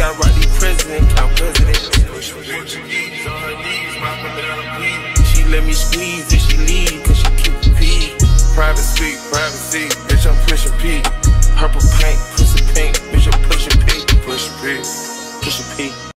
I rock the president, count president. She let me squeeze if she leave, cause she keep the pee. Privacy, bitch, I'm pushing P. Purple paint, pussy pink, bitch, I'm pushing P. Pushing P, pushing P.